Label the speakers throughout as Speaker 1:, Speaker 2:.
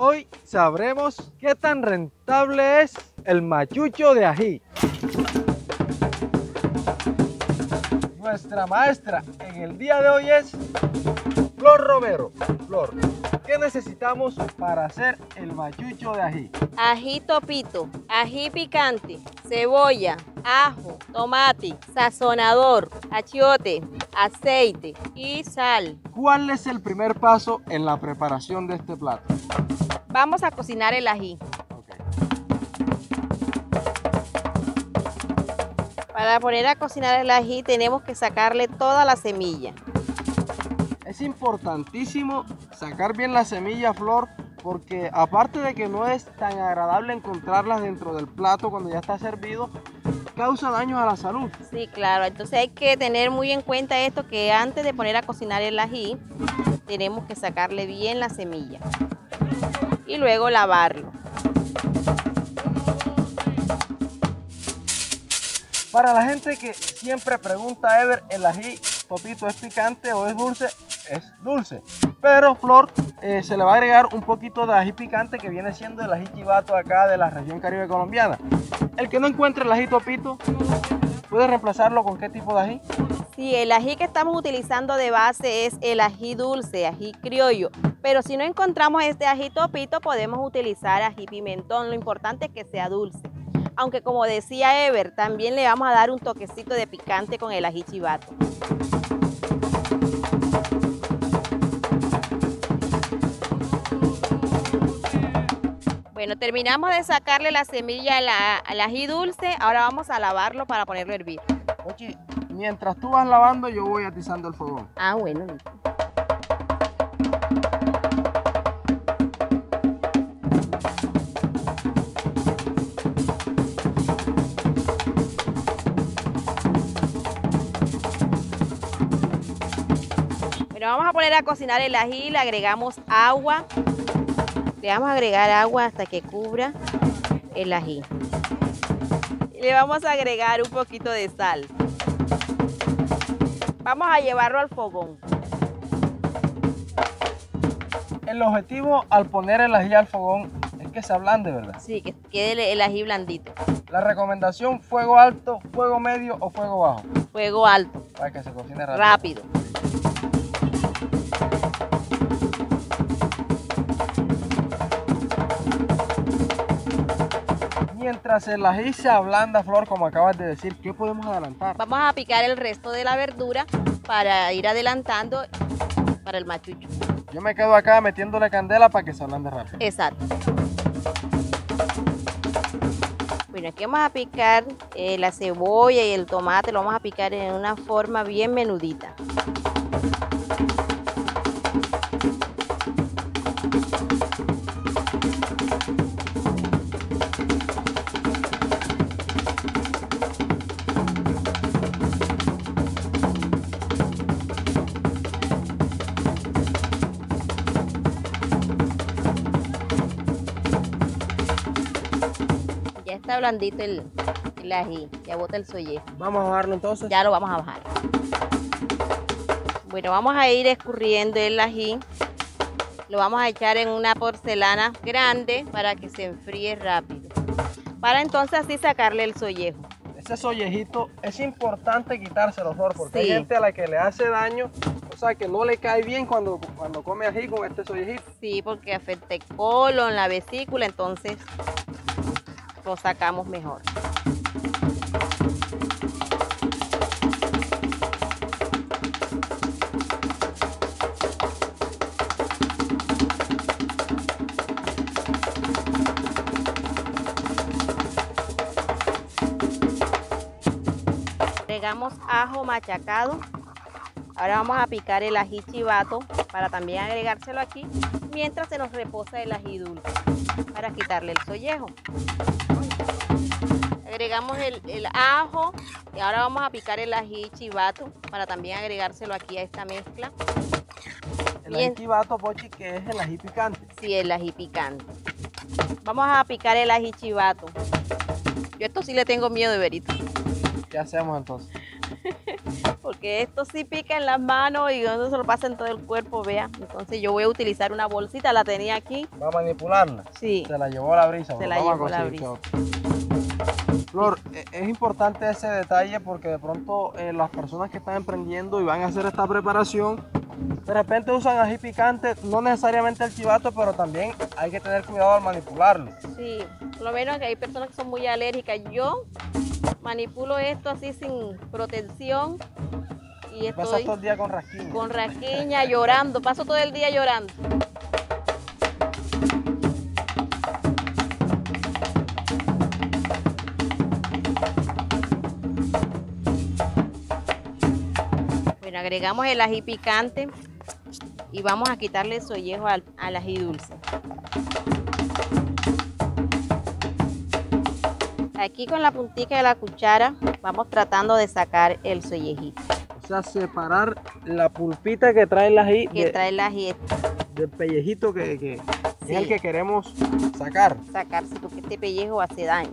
Speaker 1: Hoy sabremos qué tan rentable es el machucho de ají. Nuestra maestra en el día de hoy es Flor Romero. Flor, ¿qué necesitamos para hacer el machucho de ají?
Speaker 2: Ají topito, ají picante, cebolla, ajo, tomate, sazonador, achiote, aceite y sal.
Speaker 1: ¿Cuál es el primer paso en la preparación de este plato?
Speaker 2: Vamos a cocinar el ají. Para poner a cocinar el ají tenemos que sacarle toda la semilla.
Speaker 1: Es importantísimo sacar bien la semilla, Flor, porque aparte de que no es tan agradable encontrarlas dentro del plato cuando ya está servido, causa daños a la salud.
Speaker 2: Sí, claro, entonces hay que tener muy en cuenta esto, que antes de poner a cocinar el ají tenemos que sacarle bien la semilla y luego lavarlo.
Speaker 1: Para la gente que siempre pregunta, Ever, ¿el ají topito es picante o es dulce? Es dulce, pero Flor se le va a agregar un poquito de ají picante que viene siendo el ají chivato acá de la región caribe colombiana. El que no encuentre el ají topito, ¿puede reemplazarlo con qué tipo de ají?
Speaker 2: Sí, el ají que estamos utilizando de base es el ají dulce, ají criollo. Pero si no encontramos este ají topito, podemos utilizar ají pimentón. Lo importante es que sea dulce. Aunque como decía Ever, también le vamos a dar un toquecito de picante con el ají chivato. Bueno, terminamos de sacarle la semilla al ají dulce. Ahora vamos a lavarlo para ponerlo a hervir.
Speaker 1: Oye, mientras tú vas lavando, yo voy atizando el fogón.
Speaker 2: Ah, bueno, listo. Bueno, vamos a poner a cocinar el ají, le agregamos agua. Le vamos a agregar agua hasta que cubra el ají. Y le vamos a agregar un poquito de sal. Vamos a llevarlo al fogón.
Speaker 1: El objetivo al poner el ají al fogón es que se ablande, ¿verdad?
Speaker 2: Sí, que quede el ají blandito.
Speaker 1: La recomendación, fuego alto, fuego medio o fuego bajo.
Speaker 2: Fuego alto.
Speaker 1: Para que se cocine rápido.
Speaker 2: Rápido.
Speaker 1: Mientras el ají se ablanda, Flor, como acabas de decir, ¿qué podemos adelantar?
Speaker 2: Vamos a picar el resto de la verdura para ir adelantando para el machucho.
Speaker 1: Yo me quedo acá metiéndole candela para que se ablande rápido.
Speaker 2: Exacto. Bueno, aquí vamos a picar la cebolla y el tomate, lo vamos a picar en una forma bien menudita. Ya está blandito el ají, ya bota el sollejo.
Speaker 1: Vamos a bajarlo entonces.
Speaker 2: Ya lo vamos a bajar. Bueno, vamos a ir escurriendo el ají. Lo vamos a echar en una porcelana grande para que se enfríe rápido. Para entonces así sacarle el sollejo.
Speaker 1: Ese sollejito es importante quitárselo, Flor, porque
Speaker 2: Sí.
Speaker 1: hay gente a la que le hace daño, o sea, que no le cae bien cuando come ají con este sollejito.
Speaker 2: Sí, porque afecta el colon, la vesícula, entonces lo sacamos mejor. Agregamos ajo machacado. Ahora vamos a picar el ají chivato para también agregárselo aquí mientras se nos reposa el ají dulce para quitarle el sollejo. Agregamos el ajo y ahora vamos a picar el ají chivato para también agregárselo aquí a esta mezcla.
Speaker 1: El ají chivato, Pochi, que es el ají picante.
Speaker 2: Sí, el ají picante. Vamos a picar el ají chivato. Yo esto sí le tengo miedo, de verito.
Speaker 1: ¿Qué hacemos entonces?
Speaker 2: porque esto sí pica en las manos y no se lo pasa en todo el cuerpo, vea. Entonces yo voy a utilizar una bolsita, la tenía aquí.
Speaker 1: ¿Va a manipularla?
Speaker 2: Sí.
Speaker 1: Se la llevó la brisa.
Speaker 2: Se la
Speaker 1: Vamos a
Speaker 2: llevó la
Speaker 1: conseguir
Speaker 2: brisa.
Speaker 1: otra. Flor, es importante ese detalle porque de pronto las personas que están emprendiendo y van a hacer esta preparación, de repente usan ají picante, no necesariamente el chivato, pero también hay que tener cuidado al manipularlo.
Speaker 2: Sí, por lo menos que hay personas que son muy alérgicas. Yo manipulo esto así sin protección y
Speaker 1: Pasas
Speaker 2: estoy
Speaker 1: todo el día con rasquiña.
Speaker 2: con rasquiña, llorando, paso todo el día llorando. Bueno, agregamos el ají picante y vamos a quitarle el sollejo al ají dulce. Aquí con la puntica de la cuchara vamos tratando de sacar el sollejito.
Speaker 1: O sea, separar la pulpita que trae el ají
Speaker 2: Trae el ají,
Speaker 1: del pellejito que
Speaker 2: Sí.
Speaker 1: es el que queremos sacar.
Speaker 2: sacarse porque este pellejo hace daño.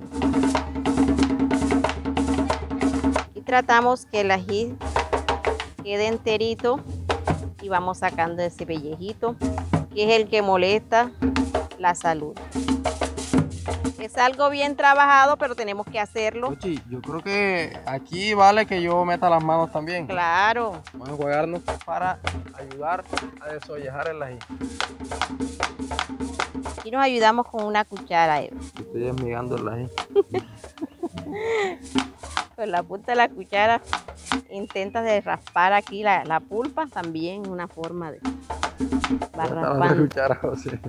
Speaker 2: Y tratamos que el ají quede enterito y vamos sacando ese pellejito que es el que molesta la salud. Es algo bien trabajado, pero tenemos que hacerlo.
Speaker 1: Ochi, yo creo que aquí vale que yo meta las manos también.
Speaker 2: Claro.
Speaker 1: Vamos a jugarnos para ayudar a desollejar el ají.
Speaker 2: Aquí nos ayudamos con una cuchara, Eva.
Speaker 1: Estoy desmigando el ají.
Speaker 2: Con la punta de la cuchara intentas de raspar aquí la pulpa, también una forma de va
Speaker 1: Esta la
Speaker 2: raspando.
Speaker 1: cuchara, José.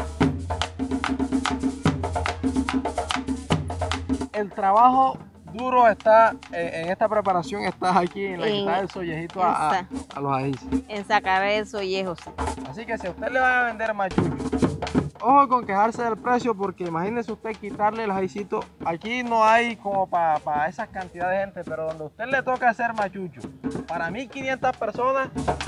Speaker 1: El trabajo duro está en esta preparación, está aquí en la quitada del sollejito a los ají.
Speaker 2: En sacar el sollejo. Sí.
Speaker 1: Así que si a usted le van a vender machucho, ojo con quejarse del precio porque imagínese usted quitarle el ajicito. Aquí no hay como para esas cantidades de gente, pero donde a usted le toca hacer machucho, para 1500 personas,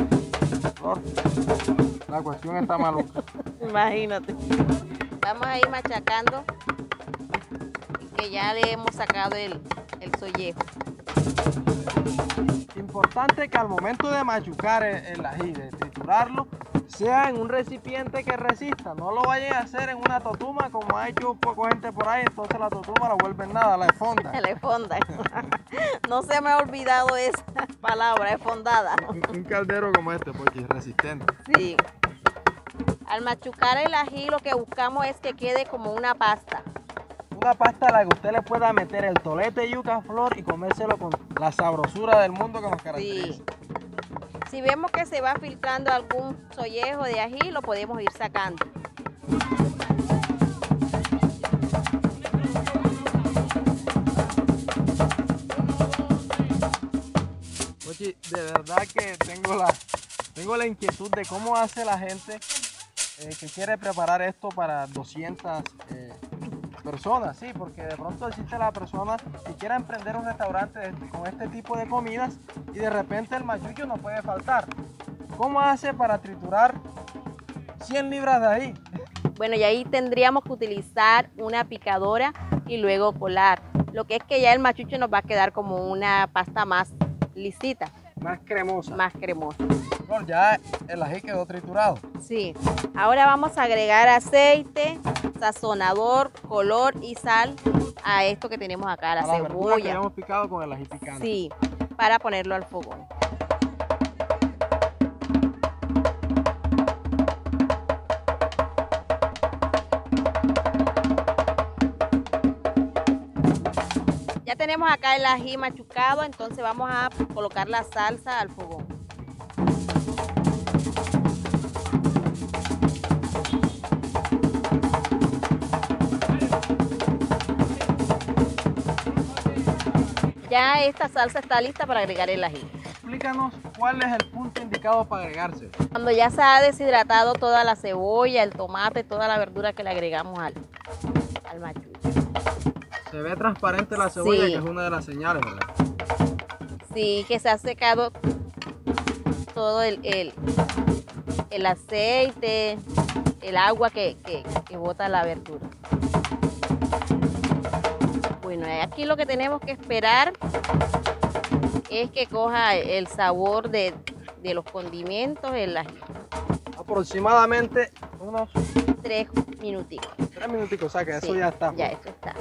Speaker 1: la cuestión está maluca.
Speaker 2: Imagínate. Vamos a ir machacando que ya le hemos sacado el sollejo.
Speaker 1: Importante que al momento de machucar el ají, de triturarlo, sea en un recipiente que resista. No lo vayan a hacer en una totuma como ha hecho un poco gente por ahí, entonces la totuma la vuelven nada, la esfonda.
Speaker 2: La esfonda. No se me ha olvidado esa palabra, esfondada.
Speaker 1: Un caldero como este, porque es resistente.
Speaker 2: Sí. Al machucar el ají lo que buscamos es que quede como una pasta.
Speaker 1: Una pasta a la que usted le pueda meter el tolete yuca flor y comérselo con la sabrosura del mundo que nos caracteriza.
Speaker 2: Sí. Si vemos que se va filtrando algún sollejo de ají, lo podemos ir sacando.
Speaker 1: Oye, de verdad que tengo la inquietud de cómo hace la gente que quiere preparar esto para 200 personas, sí, porque de pronto existe la persona que quiera emprender un restaurante con este tipo de comidas y de repente el machucho no puede faltar. ¿Cómo hace para triturar 100 libras de ají?
Speaker 2: Bueno, y ahí tendríamos que utilizar una picadora y luego colar. Lo que es que ya el machucho nos va a quedar como una pasta más lisita,
Speaker 1: Más cremosa.
Speaker 2: más cremosa.
Speaker 1: Bueno, ya el ají quedó triturado.
Speaker 2: Sí. Ahora vamos a agregar aceite, sazonador, color y sal a esto que tenemos acá, la
Speaker 1: A la verdura que
Speaker 2: cebolla.
Speaker 1: hemos picado con el ají picante.
Speaker 2: Sí, para ponerlo al fogón. Ya tenemos acá el ají machucado, entonces vamos a colocar la salsa al fogón. Ya esta salsa está lista para agregar el ají.
Speaker 1: Explícanos cuál es el punto indicado para agregarse.
Speaker 2: Cuando ya se ha deshidratado toda la cebolla, el tomate, toda la verdura que le agregamos al machucho.
Speaker 1: Se ve transparente la cebolla,
Speaker 2: Sí.
Speaker 1: que es una de las señales, ¿verdad?
Speaker 2: Sí, que se ha secado todo el aceite, el agua que bota la verdura. Bueno, aquí lo que tenemos que esperar es que coja el sabor de los condimentos, el ají.
Speaker 1: Aproximadamente unos
Speaker 2: 3 minuticos.
Speaker 1: 3 minuticos, o sea que
Speaker 2: Sí,
Speaker 1: eso ya está.
Speaker 2: Ya, eso está.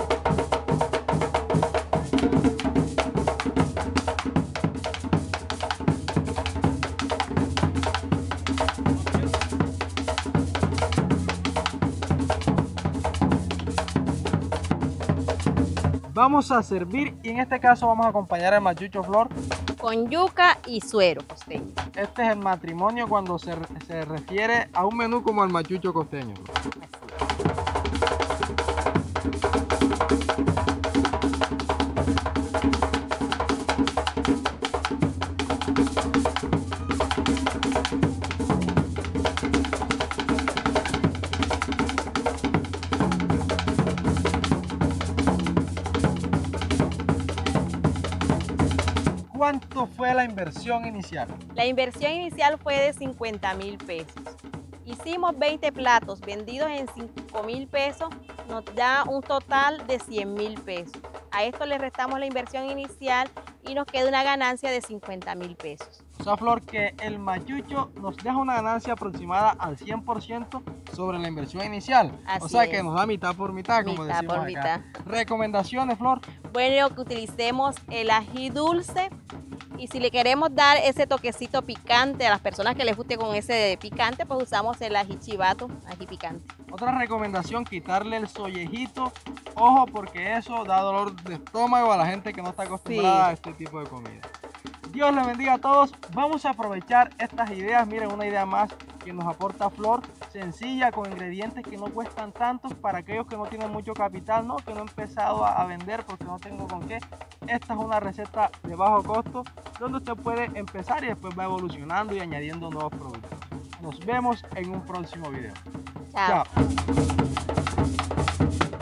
Speaker 1: Vamos a servir y en este caso vamos a acompañar el machucho, Flor.
Speaker 2: Con yuca y suero costeño.
Speaker 1: Este es el matrimonio cuando se refiere a un menú como el machucho costeño. ¿Cuánto fue la inversión inicial?
Speaker 2: La inversión inicial fue de 50.000 pesos. Hicimos 20 platos vendidos en 5.000 pesos, nos da un total de 100.000 pesos. A esto le restamos la inversión inicial y nos queda una ganancia de 50.000 pesos.
Speaker 1: O sea, Flor, que el machucho nos deja una ganancia aproximada al 100% sobre la inversión inicial.
Speaker 2: Así
Speaker 1: o sea,
Speaker 2: es.
Speaker 1: que nos da mitad por mitad, como
Speaker 2: Mitad
Speaker 1: decimos
Speaker 2: por
Speaker 1: acá.
Speaker 2: mitad.
Speaker 1: Recomendaciones, Flor.
Speaker 2: Bueno, que utilicemos el ají dulce y si le queremos dar ese toquecito picante a las personas que les guste con ese picante, pues usamos el ají chivato, ají picante.
Speaker 1: Otra recomendación, quitarle el sollejito. Ojo, porque eso da dolor de estómago a la gente que no está acostumbrada a este tipo de comida. Dios les bendiga a todos. Vamos a aprovechar estas ideas. Miren, una idea más que nos aporta Flor, sencilla, con ingredientes que no cuestan tanto para aquellos que no tienen mucho capital, ¿no? Que no he empezado a vender porque no tengo con qué. Esta es una receta de bajo costo donde usted puede empezar y después va evolucionando y añadiendo nuevos productos. Nos vemos en un próximo video.
Speaker 2: Chao.
Speaker 1: Chao.